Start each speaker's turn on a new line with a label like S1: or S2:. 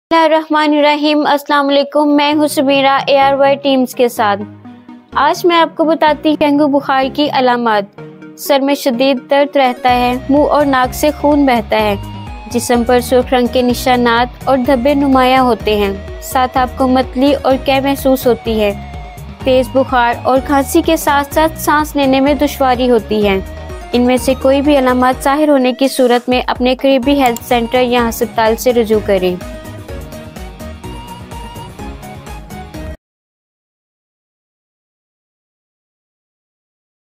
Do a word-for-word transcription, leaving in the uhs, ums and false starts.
S1: बिस्मिल्लाहिर्रहमानिर्रहीम। अस्सलाम वालेकुम। मैं हूँ Sabira A R Y teams के साथ। आज मैं आपको बताती हूँ डेंगू बुखार की अलामत। सर में शदीद दर्द रहता है, मुंह और नाक से खून बहता है, जिस्म पर सुर्ख रंग के निशानात और धब्बे नुमाया होते हैं। साथ आपको मतली और कै महसूस होती है। तेज बुखार और खांसी के साथ साथ सांस लेने में दुश्वारी होती है। इनमें से कोई भी अलामत ज़ाहिर होने की सूरत में अपने करीबी हेल्थ सेंटर या अस्पताल से रुजू करें।